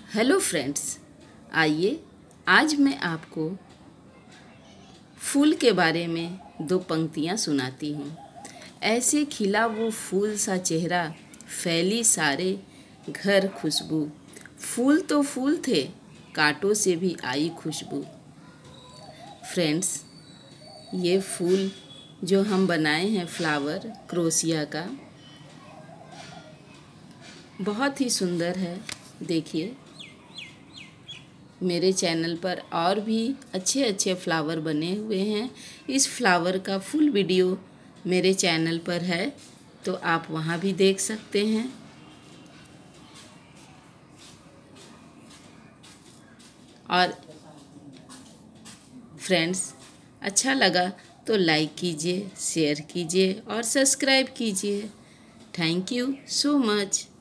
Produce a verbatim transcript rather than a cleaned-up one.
Hello friends, आइए आज मैं आपको फूल के बारे में दो पंक्तियाँ सुनाती हूँ। ऐसे खिला वो फूल सा चेहरा, फैली सारे घर खुशबू। फूल तो फूल थे, कांटों से भी आई खुशबू। फ्रेंड्स, ये फूल जो हम बनाए हैं फ्लावर क्रोशिया का, बहुत ही सुंदर है। देखिए, मेरे चैनल पर और भी अच्छे अच्छे फ्लावर बने हुए हैं। इस फ्लावर का फुल वीडियो मेरे चैनल पर है, तो आप वहाँ भी देख सकते हैं। और फ्रेंड्स, अच्छा लगा तो लाइक कीजिए, शेयर कीजिए और सब्सक्राइब कीजिए। Thank you so much.